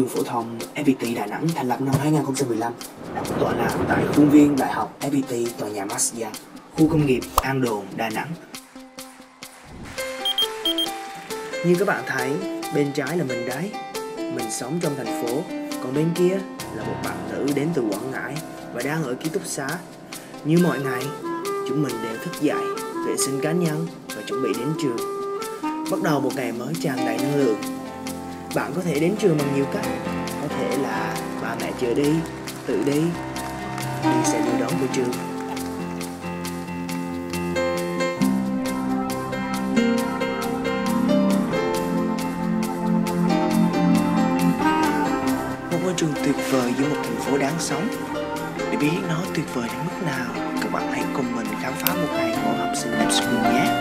trường phổ thông FPT Đà Nẵng thành lập năm 2015, tọa lạc tại khuôn viên Đại học FPT tòa nhà Mazda, khu công nghiệp An Đồn, Đà Nẵng. Như các bạn thấy, bên trái là mình đấy, mình sống trong thành phố, còn bên kia là một bạn nữ đến từ Quảng Ngãi và đang ở ký túc xá. Như mọi ngày, chúng mình đều thức dậy, vệ sinh cá nhân và chuẩn bị đến trường. Bắt đầu một ngày mới tràn đầy năng lượng. Bạn có thể đến trường bằng nhiều cách, có thể là ba mẹ chờ đi, tự đi xe đưa đón của trường. Một môi trường tuyệt vời giữa một thành phố đáng sống. Để biết nó tuyệt vời đến mức nào, các bạn hãy cùng mình khám phá một ngày của học sinh Lab School nhé.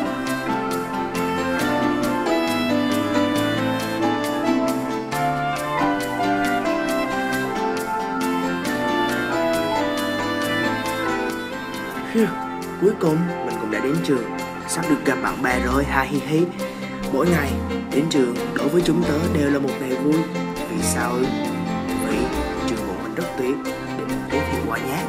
Cuối cùng mình cũng đã đến trường, sắp được gặp bạn bè rồi, ha hi hi. Mỗi ngày đến trường đối với chúng tớ đều là một ngày vui. Vì sao ư? Vì trường của mình rất tuyệt. Để mình giới thiệu qua nhé.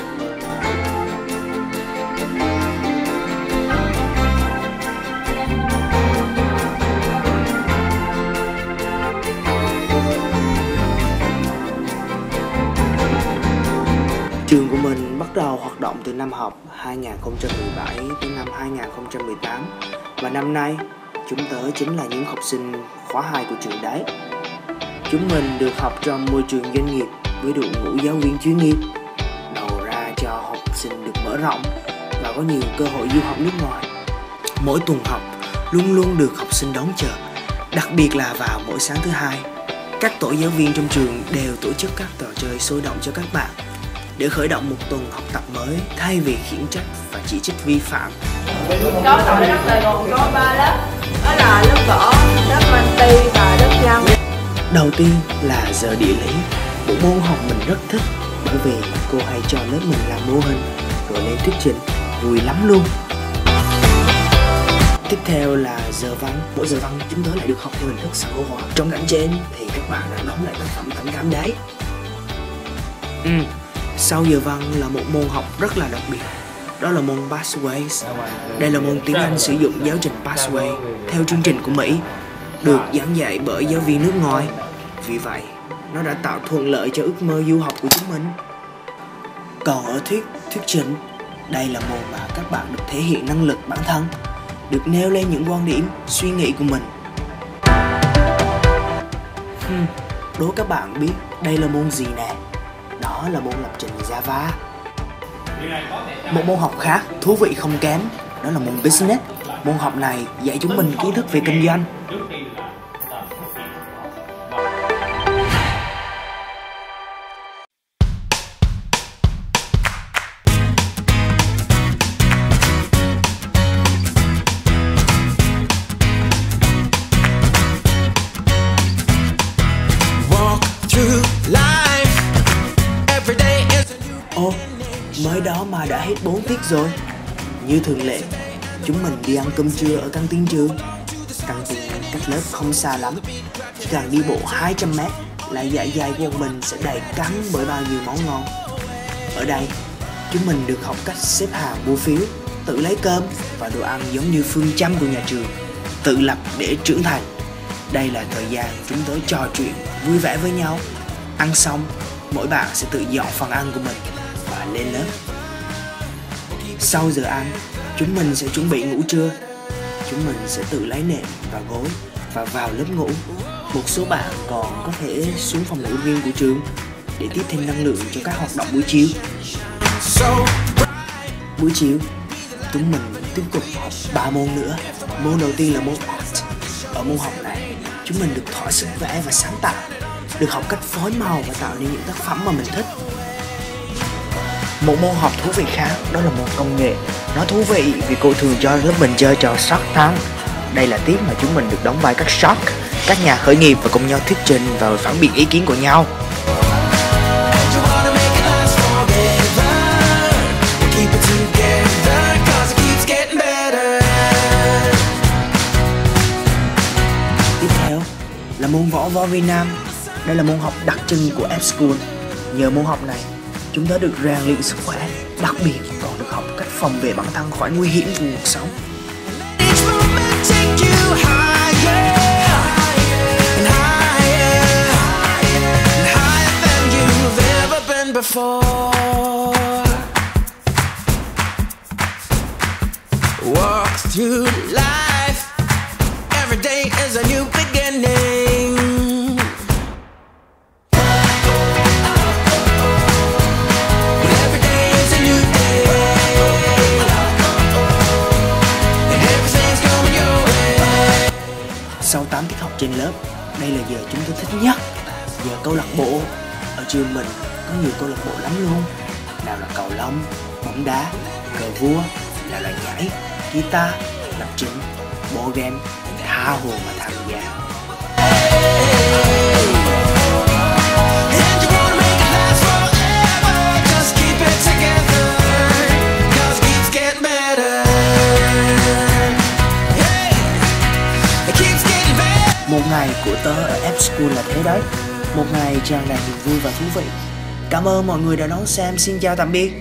Trường của mình bắt đầu hoạt động từ năm học 2017 tới năm 2018 và năm nay chúng tớ chính là những học sinh khóa 2 của trường đấy. Chúng mình được học trong môi trường doanh nghiệp với đội ngũ giáo viên chuyên nghiệp, đầu ra cho học sinh được mở rộng và có nhiều cơ hội du học nước ngoài. Mỗi tuần học luôn luôn được học sinh đón chờ, đặc biệt là vào mỗi sáng thứ hai. Các tổ giáo viên trong trường đều tổ chức các trò chơi sôi động cho các bạn để khởi động một tuần học tập mới thay vì khiển trách và chỉ trích vi phạm. Có đội đất Sài Gòn có 3 lớp, đó là lớp võ, lớp Manti và lớp văn. Đầu tiên là giờ địa lý, bộ môn học mình rất thích bởi vì cô hay cho lớp mình làm mô hình rồi lên thuyết trình, vui lắm luôn. Tiếp theo là giờ văn, mỗi giờ văn chúng tớ lại được học theo hình thức xã hội hóa. Trong cảnh trên thì các bạn đã đóng lại tác phẩm thẩm cảm đấy. Sau giờ văn là một môn học rất là đặc biệt, đó là môn Pathways. Đây là môn tiếng Anh sử dụng giáo trình Pathway theo chương trình của Mỹ, được giảng dạy bởi giáo viên nước ngoài. Vì vậy, nó đã tạo thuận lợi cho ước mơ du học của chúng mình. Còn ở thuyết trình, đây là môn mà các bạn được thể hiện năng lực bản thân, được nêu lên những quan điểm, suy nghĩ của mình. Đố các bạn biết đây là môn gì nè? Đó là môn lập trình Java. Một môn học khác thú vị không kém, đó là môn Business. Môn học này dạy chúng mình kiến thức về kinh doanh. Ồ, mới đó mà đã hết 4 tiết rồi. Như thường lệ, chúng mình đi ăn cơm trưa ở căng tin trường. Căng tin cách lớp không xa lắm, chỉ cần đi bộ 200 m là dạ dày của mình sẽ đầy cắn bởi bao nhiêu món ngon. Ở đây, chúng mình được học cách xếp hàng mua phiếu, tự lấy cơm và đồ ăn giống như phương châm của nhà trường, tự lập để trưởng thành. Đây là thời gian chúng tôi trò chuyện, vui vẻ với nhau. Ăn xong, mỗi bạn sẽ tự dọn phần ăn của mình và lên lớp. Sau giờ ăn, chúng mình sẽ chuẩn bị ngủ trưa. Chúng mình sẽ tự lấy nệm và gối và vào lớp ngủ. Một số bạn còn có thể xuống phòng ngủ riêng của trường để tiếp thêm năng lượng cho các hoạt động buổi chiều. Buổi chiều, chúng mình tiếp tục học 3 môn nữa. Môn đầu tiên là môn Art. Ở môn học này, chúng mình được thỏa sức vẽ và sáng tạo, được học cách phối màu và tạo nên những tác phẩm mà mình thích. Một môn học thú vị khác đó là môn công nghệ. Nó thú vị vì cô thường cho lớp mình chơi trò Shark Tank. Đây là tiết mà chúng mình được đóng vai các shark, các nhà khởi nghiệp và cùng nhau thuyết trình và phản biện ý kiến của nhau. Tiếp theo là môn võ Việt Nam. Đây là môn học đặc trưng của F-School. Nhờ môn học này, chúng ta được rèn luyện sức khỏe, đặc biệt còn được học cách phòng vệ bản thân khỏi nguy hiểm của cuộc sống. Walk through life, every day is a new beginning. Every day is a new day, and everything's coming your way. Sau 8 tiết học trên lớp, đây là giờ chúng tôi thích nhất, giờ câu lạc bộ. Ở trường mình có nhiều câu lạc bộ lắm luôn. Nào là cầu lông, bóng đá, cờ vua, nào là nhảy, guitar, lập trình, bộ game, tha hồ mà tham gia. Một ngày của tớ ở F-School là thế đấy. Một ngày tràn đầy niềm vui và thú vị. Cảm ơn mọi người đã đón xem. Xin chào tạm biệt.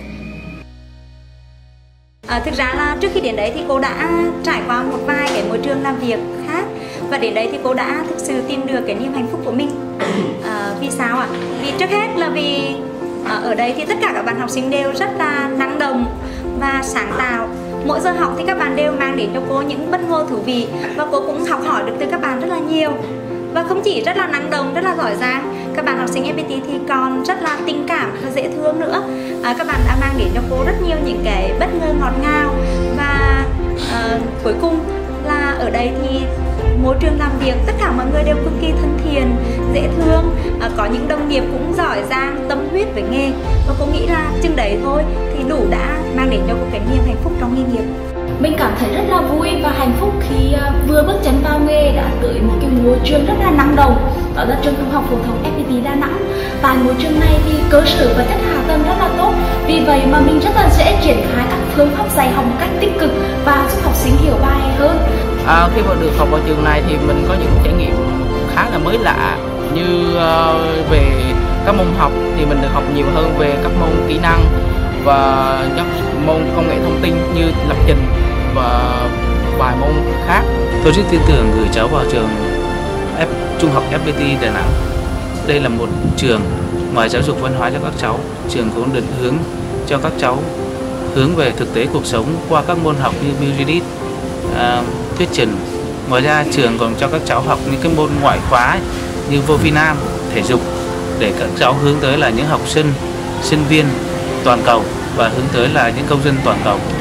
Thực ra là trước khi đến đấy thì cô đã trải qua một vài cái môi trường làm việc khác, và đến đấy thì cô đã thực sự tìm được cái niềm hạnh phúc của mình. Vì sao ạ? Vì trước hết là vì ở đây thì tất cả các bạn học sinh đều rất là năng động và sáng tạo. Mỗi giờ học thì các bạn đều mang đến cho cô những bất ngờ thú vị, và cô cũng học hỏi được từ các bạn rất là nhiều. Và không chỉ rất là năng động, rất là giỏi giang, các bạn học sinh FPT thì còn rất là tình cảm và dễ thương nữa. Các bạn đã mang đến cho cô rất nhiều những cái bất ngờ ngọt ngào. Và cuối cùng là ở đây thì môi trường làm việc tất cả mọi người đều cực kỳ thân thiện, dễ thương, có những đồng nghiệp cũng giỏi giang, tâm huyết với nghề. Và cô nghĩ là chừng đấy thôi thì đủ đã mang đến cho cô cái niềm hạnh phúc trong nghề nghiệp. Mình cảm thấy rất là vui và hạnh phúc khi vừa bước chân vào nghề đã tới một cái môi trường rất là năng động, đó là trường Trung học phổ thông FPT Đà Nẵng. Tại môi trường này thì cơ sở và chất hạ tầng rất là tốt, vì vậy mà mình rất là dễ triển khai các phương pháp dạy học một cách tích cực và giúp học sinh hiểu bài hơn. Khi mà được học ở trường này thì mình có những trải nghiệm khá là mới lạ, như về các môn học thì mình được học nhiều hơn về các môn kỹ năng và các môn công nghệ thông tin như lập trình và vài môn khác. Tôi rất tin tưởng gửi cháu vào trường Trung học FPT Đà Nẵng. Đây là một trường ngoài giáo dục văn hóa cho các cháu, trường cũng định hướng cho các cháu hướng về thực tế cuộc sống qua các môn học như Muridic, thuyết trình. Ngoài ra trường còn cho các cháu học những cái môn ngoại khóa như vô vi nam, thể dục, để các cháu hướng tới là những học sinh, sinh viên toàn cầu và hướng tới là những công dân toàn cầu.